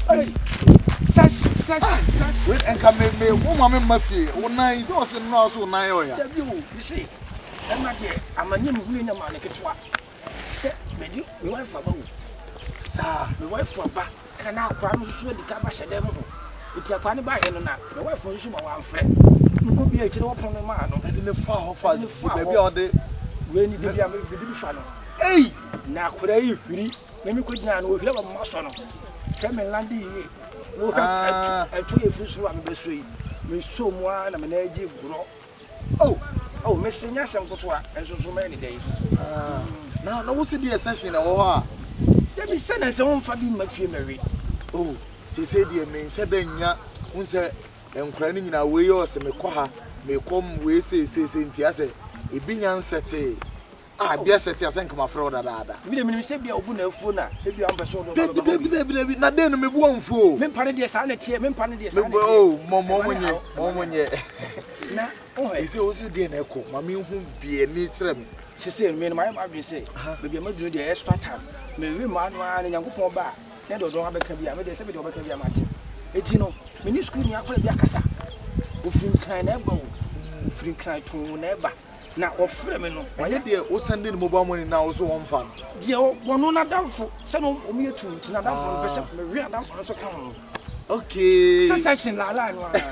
Hey, sash. Wait, and come me, woman, Murphy, 9 sauce and also 9 oil. You see, I'm not here. I'm a new green man. Set me, you wife for both. Sir, the wife for back. Can I cram sure the cabash at them? It's a funny by and not. The wife for you, one friend. You could be a chill upon the man, and in the far, maybe all day. When you did the fun. Hey, now could I really? Maybe could not with a muscle. Family Landy. I told you fish one the street. Me so one, I'm an edgy grow. Oh, Miss Nash and Cotua, and so many days. Now, no, what's the session? Oh, let me send us home for being my family. Oh, she said, dear me, said, then, ya, who said, and crying in a way or some coha may come way, say, Tiasa, a binyan set. Ah, yes, I think my fraud. We didn't say be open a phone. If you ambassador, baby, not then, me one fool. Men Panadias, sanity, men Panadias. Oh, Momon, yet. Now, oh, I say, also, dear Echo, Mammy, who be a neat trim. She said, me and my mother say, maybe I'm doing the extra time. Maybe man, and young people back. They don't have a caviar, but they say, over caviar match. It's no, when you school, you are called Yakasa. Who think kind of go, free kind to never. Now, of Fremino, why dear, was sending mobile money now also one fun. Dear, one not down for some of me to not down for the real down for us account. Okay, session la line.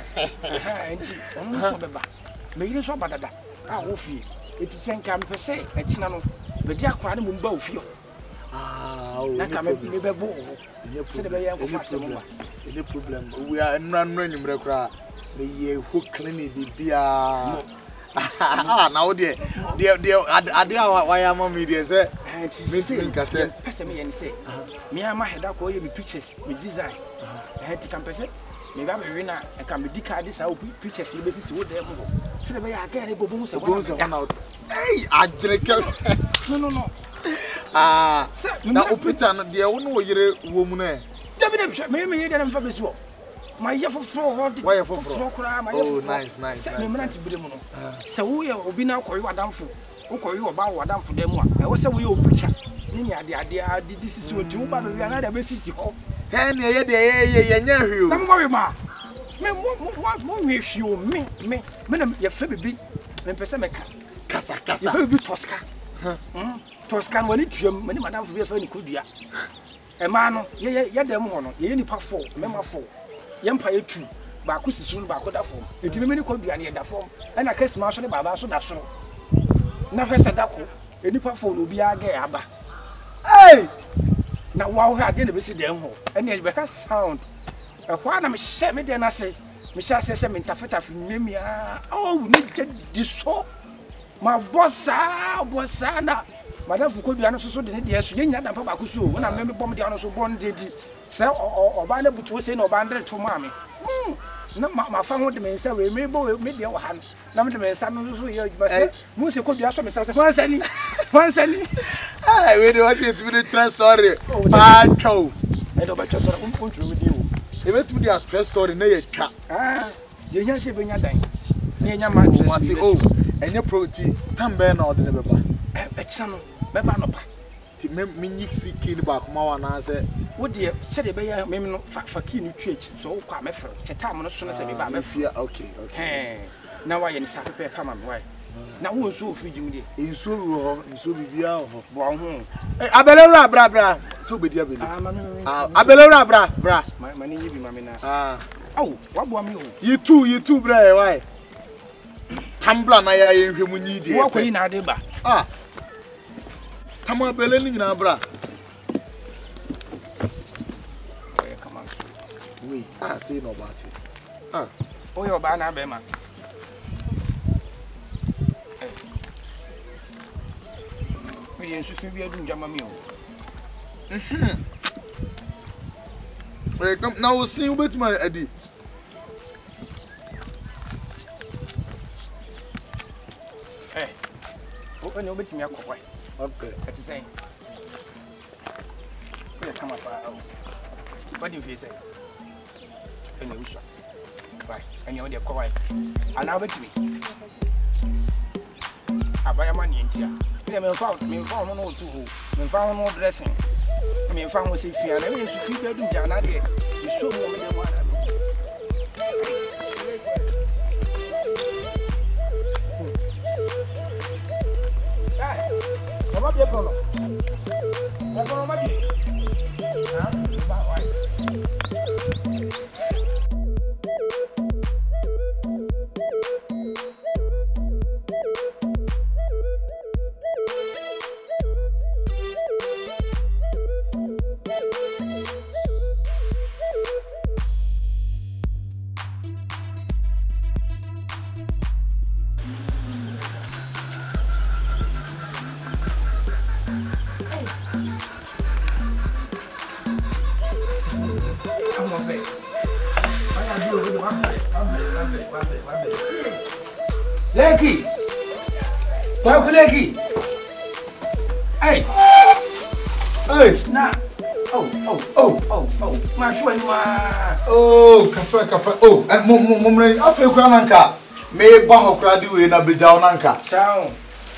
Maybe you saw better that. I will feel it is 10 per se, a channel, but dear crowd will both you. Ah, maybe a ball. Any problem. We are non running record. May who clean be ah, now dear, why am I media? Say, Missing Cassette, pass me and say, me and my head, I call you pictures with design. I had to compensate. Maybe I'm a winner. I can be decard this out pictures. You basis would there. So the way I get a bones out. Hey, I drink. No. Ah, now open the own woman. David, maybe you get him for this war. My year for floor, why for floor? Oh, nice. So we will be now call you down for. Who call you about what down for them? I was a wheel picture. Nina, this is what you but we are not a basis. Send me, don't worry, ma. What wish you me, your flibby, then Pesamica. Casa, will be Tosca. Toscan, when it's your many madame for your friend could ya. A man, yeah, them one, you any part 4, member 4. Empire 2, Bacchus is soon back with that form. It's many could be any that form, and I guess Marshall Baba so that's so. Now, Hesadaco, any platform will be a gay abba. Hey! Now, wow, I didn't visit them, and then we have sound. A while I'm 7 then I say, Michelle says I'm in Tafeta from Mimia. Oh, need this so. My bossana. Madame could be honest, so did yes, you know, Papa Kusu, when I remember Bombiano so born did. So, or Banda Butusin or Banda to Mammy. No, my family may say, we may go with your hand. Now, the man, some of you, Musi could be asked myself once any. I really want it to be the trust story. Bad show. I know about your own country with you. They went to the trust story near your cat. Ah, you just say when you're dying. Near your man, oh, and your protein, Tamban or the Baba. A channel, Babanopa. To me, kill back more and I said, what dear, said a bear, maybe not for keen church, so quite my friend. Set time on as soon as I be fear. Okay. Now I am Saturday, come on, why? Now who so feeding me? In so be out. I better bra, so be dear. I better bra, my name be Mamma. Ah, oh, what want you? You too, bra, why? Tumbler, I am him need you. Walk in Adeba. Ah. Come on, Bellini now, bra. Come on. We are saying about it. Ah, oh, your banner, Bema. We didn't see you doing Jamamio. Come now, see with my Eddie. Hey, open your bit me a quite. Okay, that's the same. Come up. What do you say? And you shot. Right, and you're the quiet. Allow it to me. I buy a money in here. Me found no two. Me found no dressing. me found was if you are never to feed bedroom Jana. You show me what come up your color. That's all my dear. Lekki! Welcome, Lekki! Hey! Hey! Nah! Oh! My friend, Oh, cafe. Oh, and Mum, I feel Grananka. May Baho Cradu in a Bijaunanka. Sound!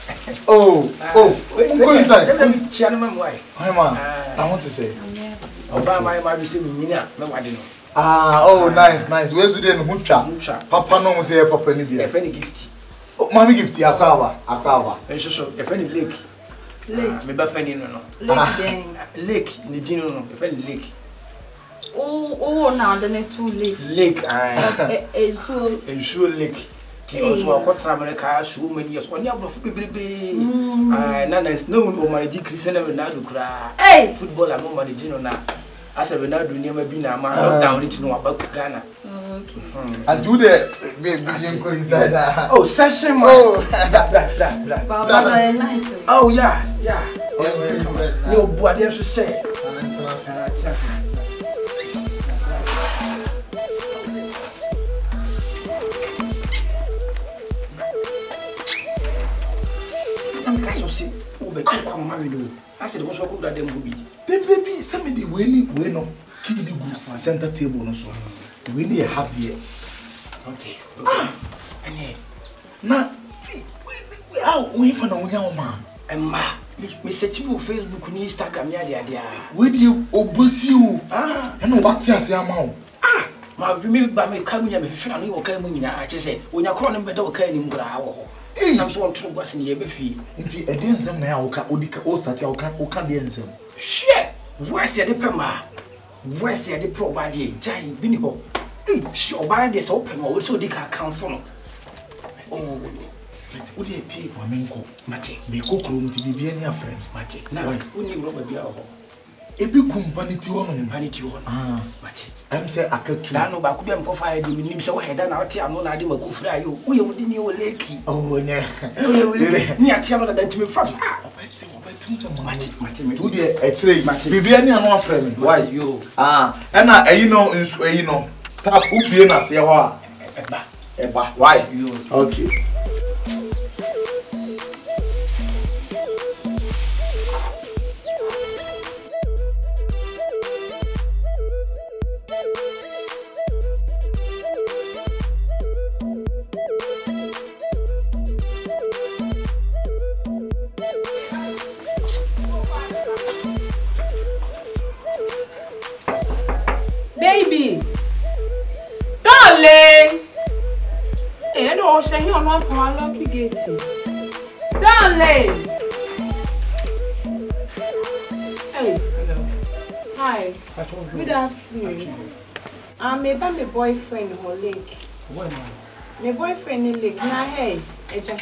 Go inside. Let me channel my wife. Hi, man. I want to say. Obama, my receiving, no, I don't know. Oh, nice. Where's the Hucha? Papa no say Papa Nibia. If any gift. Oh, Mammy gift, Aquava. And so, if any lake. Maybe penny no. Lake, Nidino, if any lake. Oh, now the net too lake. Lake, and so lake. Also, a quarter America, so many years. When you have baby, Nana is known for my decrease and never cry. Hey, football, I'm not the now. As a Renado never been a man down into know about Ghana. And do the baby inside that. Oh, session. Oh, yeah. Nobody else to say. I said, what's up that them will be? Baby, somebody winning, no, kill the good center table, no, so we need a happy. Okay. Now, we are waiting for no young man. And ma, me search you Facebook and Instagram, yeah. Where do you obuse you? And what you say, Mao? My remember by me coming here, if you know, coming, I just say, when you're calling better, okay, in Grau. I'm so true, what's in your beefy. Indeed, a dancer now, or start your can be answered. Shit! Where's the Pema? Where's the provided giant bingo? Sure, buy this open or so they can count from. Oh, would you take one minko? Magic, make cook room to be any friends. Magic, now, who knew Robert Biao? A big company to one, vanity one. Magic. I'm say I could to know about them coffee, you mean so head and out here. I'm not a demon could fly you. We would in your lake. Oh, yeah. Near Tiana than to me first. Do the a be any more friend. Why you? And you know, tap who be in a say, why you? Okay. Baby, darling. I don't say you want to lucky gate. Darling. Hey. Hello. Hi. Good afternoon. I'm my boyfriend in lake. When? My boyfriend in lake. Now hey, Eja.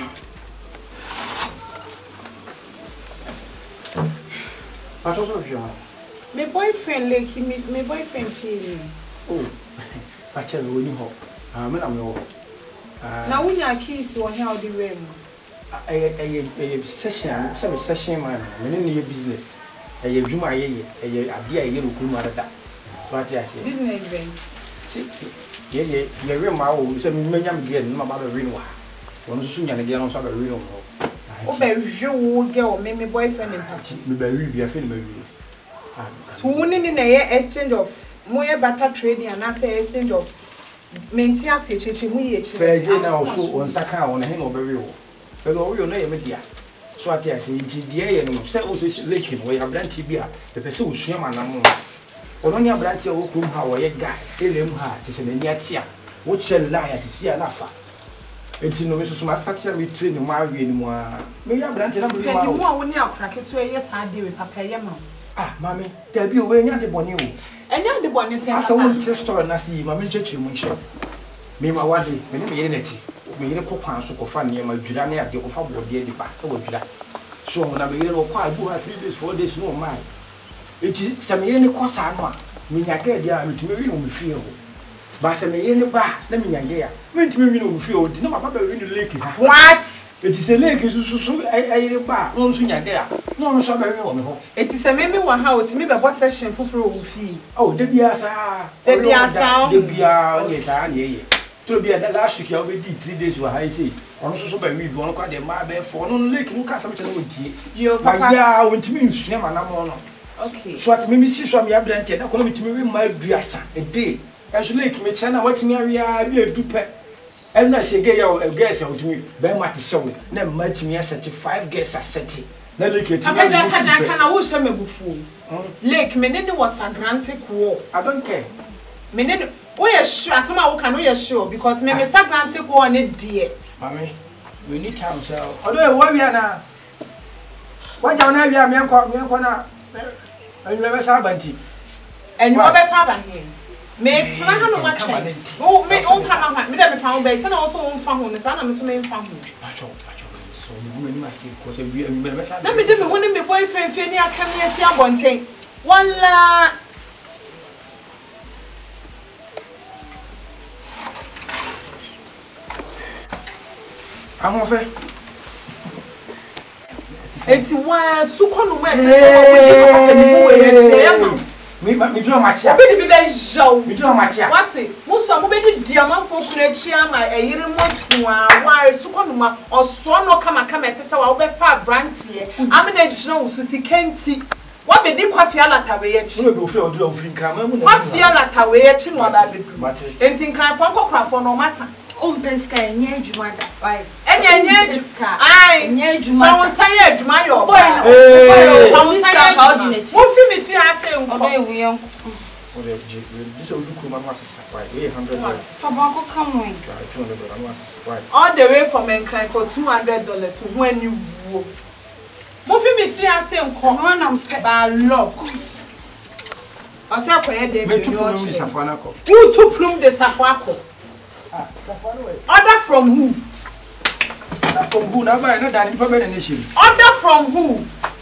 What was your? My boyfriend like my boyfriend feeling. Oh, that's a really hot. I'm now when your kids were held the room. A session, some session, man, in your business. A Juma, a dear yellow Kumara. What I say? Business, then. See, you're my old, some million again, my mother Reno. One soon and again on some Reno. Oh, but you girl, my boyfriend in passing. Maybe be a film. Tuning in a exchange of more better trading and as a exchange of maintenance. Fair now, so on Saka on a hang of a real. Fellow, your name, dear. So I say DA and say also lake him where branch be the person who swim and I'm only a branch of whom how a guy, him heart is an Yatia, which shall lie as see a laugher. It's no Mrs. Master we train the Marvin anymore. Maybe I'm branching up with you when you are cracking to a yes, I do with Papa Yama. Ah, mammy, there be a way not the bonny. And you're the bonny saying, I saw one store and I see Mammy Church in Mission. Me, my wife, when you mean it. Me ne kopan so kofa ne ma dwira na ade kofa bode di ba e wo dwira so na me ne kwa do 3 days 4 days no man enti se me ne kosa no a me nyage dia me tumi wi no me fie ho ba se me ne ba na me nyage ya me tumi wi no me fie ho di na papa ba wi no lake ha what enti se lake so ayire ba no so nyage ya no so ba wi wo me ho enti se me wa ha o timi be bo session foforo wo fie oh de bia sa de bia ne sa ne ye to be that last week you already 3 days were high say on so by we one kwa the ma be for no lake no ka some channel wontie yo papa ya wontimi nsua ma na mo no okay so at me see so me abranche na kono mitimi we ma duasa a day as lake me chana watimi awia bi edupe and na say get your guess ya wotimi be ma te show na ma timi asset 5 guess asset na lake timi aja kana wo hye mebufu lake me ne was Atlantic war I don't care me ne we are sure asama wo can we are sure because me Atlantic war ne die mami we need time so odo wo wi na wa ja na wi me enko na anyi me sa banti enyi wo be sa ban here me tsena ha no ma twen o me on ka ma me da me fa wo be se na wo so wo fa ho ne sa na me so me fa ho pacho so me ni ma se ko se wi me be sa na me de me woni me boyfriend fe ni aka me esi abonten wala I'm off it. It's why Sukono went to me do my chair. Be show. Me do my chair. What's it? Most of the diamond for Kunetia, my a year why Sukonuma or Swanno come and tell our better brands here. I'm in a Joe, Susi Kenti. What be the Quafiala Taway? You will feel do think I'm Quafiala Taway, what I did. And think I'm Ponco for no massa. Oh, this guy, near Jumada. Why? And near this car. I near Jumada. I will say it, my boy. I will say it. What if you are saying, okay, we are. This will look my master. $800. Tobacco come in. $200. All the way from Encline for $200 when you move. Moving me, see, I say, come on, I'm by lock. I say, I who took room the Safako? Order from who? From who? Now, I know that information. Order from who?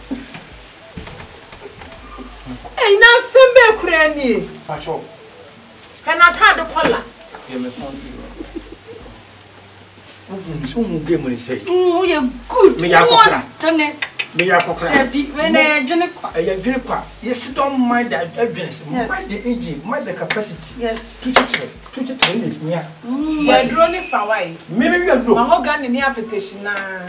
Hey, now send me cranny. Patrol. Can I cut the collar? Game when you say, oh, you're good. Me, I when I drink quack. Yes, don't mind that evidence. Mind the engine, mind the capacity. Yes. To train it. Yeah. You're drawing for why? Maybe you are good. My gun in the application.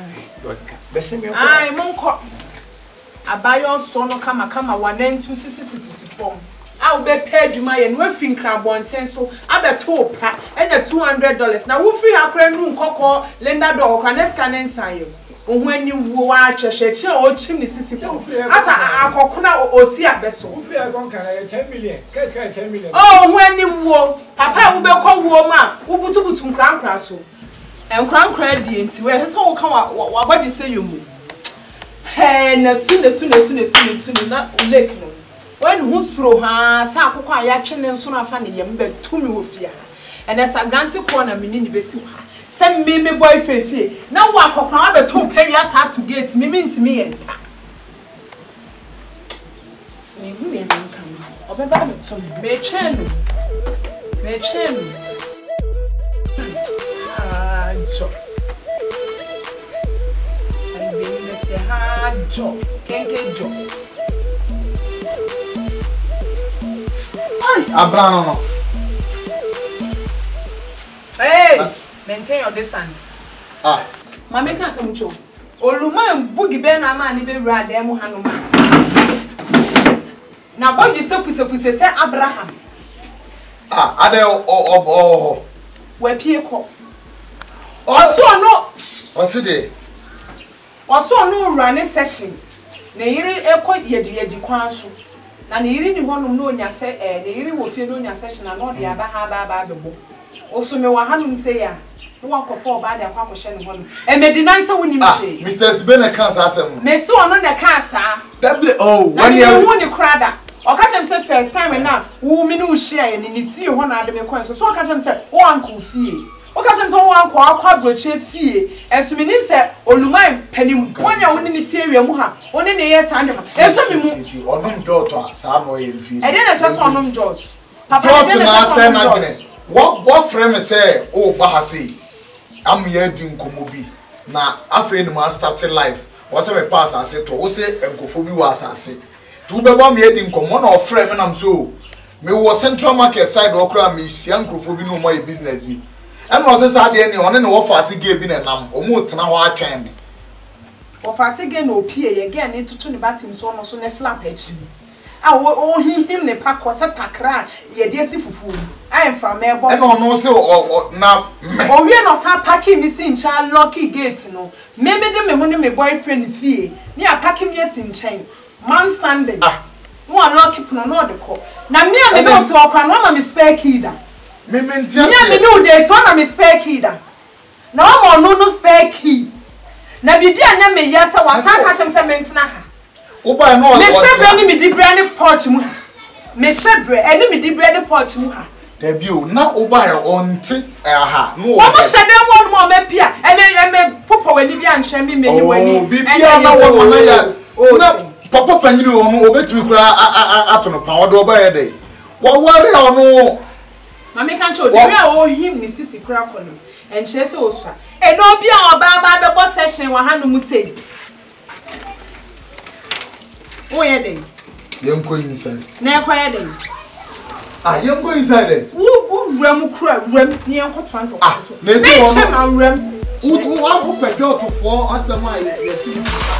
I won't I buy your son or come 1 and 2 form. I'll be paid you my and working crab 110 so I bet $2 and $200. Now, we'll free our crane room cocoa, Linda dog, and let's can answer you. When you watch a share or chimney system, as a coconut or see a vessel. 10 million. 10 million. Oh, when you walk, Papa will be called woman, who put to crown crash. And crown credit, where his whole come out. What do you say you move? And as soon, not lake. When who's through her, Sako Yachin and Sona Fanny, and bet 2 million. And as a ganty corner, meaning the best. Send me my boyfriend fee. Now what Papa 2 pennies had to get me mean to me and me and come. Obey some Mädchen. Ah, job. And being a hard job. Can't get job. Abrano. Hey! Maintain your distance. Ah. Mamma can't say much. Oluma and Boogie Ben a man, even rad them Hanuma. Now, what is up with say Abraham? Ah, Adele or where Pierre call. Also, no. What's it? Also no run session. Neiri eko yedi kwan so. Na neiri ni honum no nya se neiri wo fie no nya session na no de aba ha ba bebo. Also me wa hanum say ya. No wa kofo ba de akwa kohye ne honum. E me deny say wonim hwe. Mr. Sibena cancer asem. Me se ono ne ka sa. When you won crada. O ka chem say first time na wo mi no share ni fie ho na de me kwan so o ka chem say o uncle fie. O ka chem say o uncle akwa broche fie. Entu me nim say oluman panim wonya woni ni tie wi mu ha. Oni ne yes ande ma. Entu me mu onum dot sa no ye fie. E dey na just onum dot. Papa dot na say na gene. What frame say o ba ha say. Am ye di nkomo bi na afre ni ma start life. Wo say me pass ase to wo say enkofo bi wa asase. Tu be ba me di nkomo na ofre me nam so me wo central market side okra me sia nkrofo bi no mo business bi. And was this idea ni one ne wo fa ase ge bi na nam omo tena ho atwen bi. Wo fa ase ge na opie ye ge ne tutu ne batim so no so ne flap achi. Ah wo him ne pa ko se takra ye de esi fufu. I am from me boss. E no say na me. O wie no sa packing me sin cha lucky gate no. Me de me ho ne me boyfriend fie. Ni a packing me sin chain. Man standing. No lucky puno no de ko. Na me a me no to okra no na me spare key da. Me mentia say. Me no date one na me spare key da. Na no spare key. Na bibia na me yesa wasan ka chem se mentina ha. Oba no. Me shebre ni me di brand porch mu ha. Me shebre eni me di brand porch mu ha. Debut na oba ya onti ha no. Wo mo shede won mo me pia. Me popo wani bia nhwe me menyi wani. Oh bibia na wo na ya. Na papa panyini wo no obetimi kura atono pa wo do oba ye dey. Wo ware ono. Mama kan cho dey o him ni sisi kura kono. Enche se osua. E no bia oba ba be bo session wa hanu mu sei. O ye dey. Yem ko inside. Na e kwa ye dey. Yem go inside there. Who ram kura ram ni en ko twanto. Na say one ram. Who pejo to for asema ye.